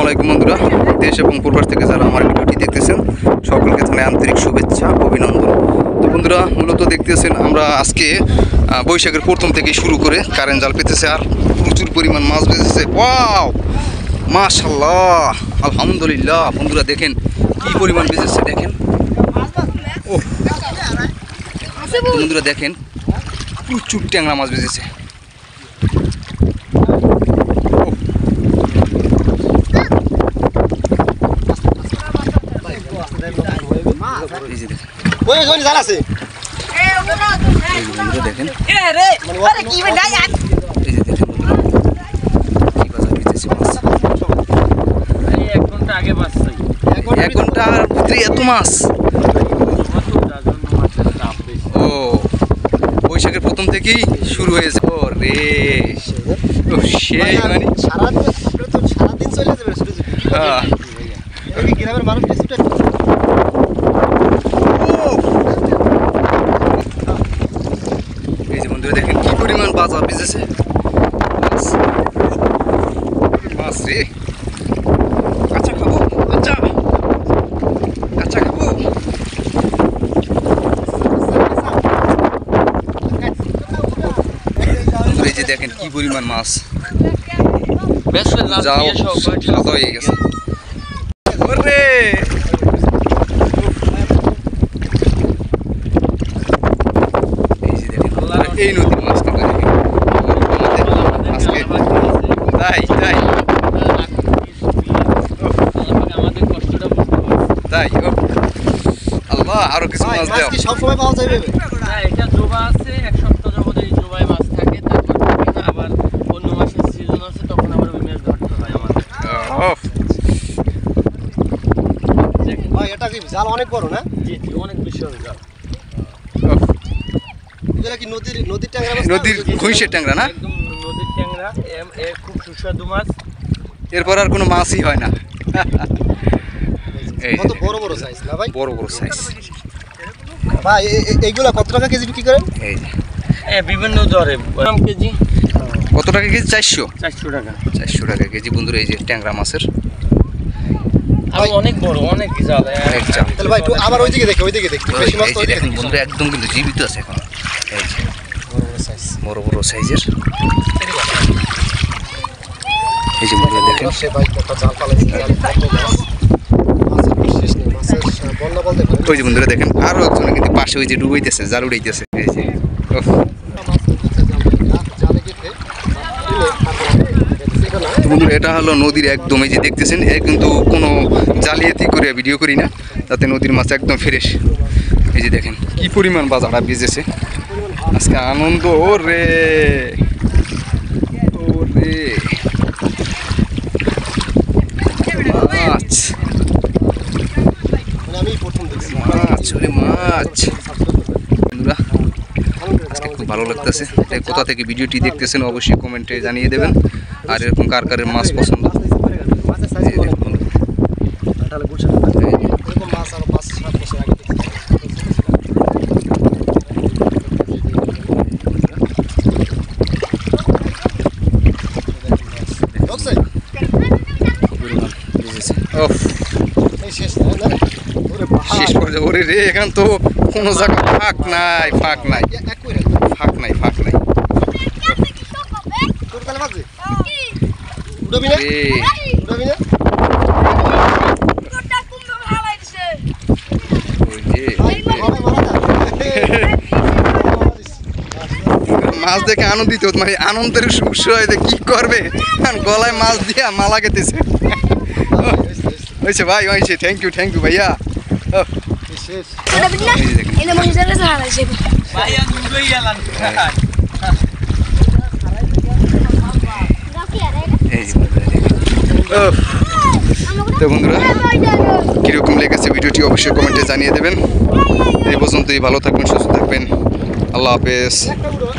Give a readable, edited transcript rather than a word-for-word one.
আলাইকুম বন্ধুরা, দেশ এবং পূর্বাস থেকে যারা আমার ভিডিওটি দেখতেছেন সকলকে জানাই আন্তরিক শুভেচ্ছা অভিনন্দন। তো বন্ধুরা, মূলত দেখতেছেন আমরা আজকে বৈশাখের প্রথম থেকে শুরু করে কারেন্ট জাল পেতেছে আর প্রচুর পরিমাণ মাছ বেঁচেছে। ওয়াও, মাশাআল্লাহ, আলহামদুলিল্লাহ। বন্ধুরা দেখেন কি পরিমাণ বেঁচেছে, দেখেন। ও বন্ধুরা দেখেন প্রচুর ট্যাংরা মাছ বেঁচেছে। এক ঘন্টার ভিতরে এত মাছ। ও বৈশাখের প্রথম থেকেই শুরু হয়েছে। ও রে, সেই মানে সারাদিন চলে যাবে। হ্যাঁ, গ্রামের মানুষ এই যে বন্ধুরা দেখেন কি পরিমাণ বাজার বেজেছে মাছ রে। কাঁচা খাবো, কাঁচা কাঁচা খাবো। এই যে দেখেন কি পরিমাণ মাছ, যাও সাদা হয়ে গেছে। ওরে এই নদীর মাছ কিন্তু আজকে তাই তাই তাই ও আল্লাহ, আরো কিছু মাছ দাও। সব সময় পাওয়া যাবে না, এটা জোবা আছে, এক সপ্তাহ যাবত এই জোবায় মাছ থাকে, তারপর থাকে না। আবার অন্য মাসের সিজন আছে, তখন আবার ওই মাছ ধরতে হয় আমাদের। ভাই এটা কি জাল অনেক বড় না? জি জি, অনেক বিশাল জাল। এটা কি নদীর ট্যাংরা মাছ? নদীর ঘুইশের ট্যাংরা না? একদম নদীর ট্যাংরা, খুব সুস্বাদু মাছ। এরপর আর কোনো মাছই হয় না। কত বড় বড় সাইজ না ভাই? বড় বড় সাইজ ভাই। এইগুলা কত টাকা কেজি বিক্রি করেন? এই যে বিভিন্ন দরে কেজি। কত টাকা কেজি? 400 টাকা। 400 টাকা কেজি বন্ধুরা এই যে ট্যাংরা মাছের। অনেক বড়, অনেক জাল, অনেক জাল। তাহলে ভাই একটু আবার ওইদিকে দেখো, ওইদিকে দেখতে বেশি মাছ তো দেখেন বন্ধুরা, একদম কিন্তু জীবিত আছে এখন। এই যে বড় বড় সাইজ, বড় বড় সাইজের। এই যে বন্ধুরা দেখেন সে ভাই কত জাল পালাইছে, মাছের বিশেষ নেই, মাছের বন্যা বলতে পারেন। ওই যে বন্ধুরা দেখেন আরো একজন কিন্তু পাশে ওই যে ডুবাইতেছে, জাল উড়াইতেছে। এই যে বন্ধুরা এটা হলো নদীর একদম, এই যে দেখতেছেন এ কিন্তু কোনো জালিয়াতি করে ভিডিও করি না, তাতে নদীর মাছ একদম ফ্রেশ। এই যে দেখেন কি পরিমাণ বাজারটা বেজেছে আজকে, আনন্দ। ও রে ও রে, মাছ মাছ ওরে মাছ। বন্ধুরা আজকে খুব ভালো লাগতেছে। কোথা থেকে ভিডিওটি দেখতেছেন অবশ্যই কমেন্টে জানিয়ে দেবেন। আর এরকম কার কারের মাছ পছন্দ। শেষ পর্যায়ে ওরে রে, এখান তো কোনো জায়গা ফাঁক নাই, ফাঁক নাই, ফাঁক নাই, ফাঁক নাই। মাছ দেখে আনন্দিত, মানে আনন্দের উৎস হয়েছে। কি করবে, গলায় মাছ দিয়া মালা গেতেছে। হয়েছে ভাই, হয়েছে। থ্যাংক ইউ ভাইয়া। তো বন্ধুরা কিরকম লেগেছে ভিডিওটি অবশ্যই কমেন্টে জানিয়ে দেবেন। এই পর্যন্তই, ভালো থাকবেন, সুস্থ থাকবেন, আল্লাহ হাফেজ।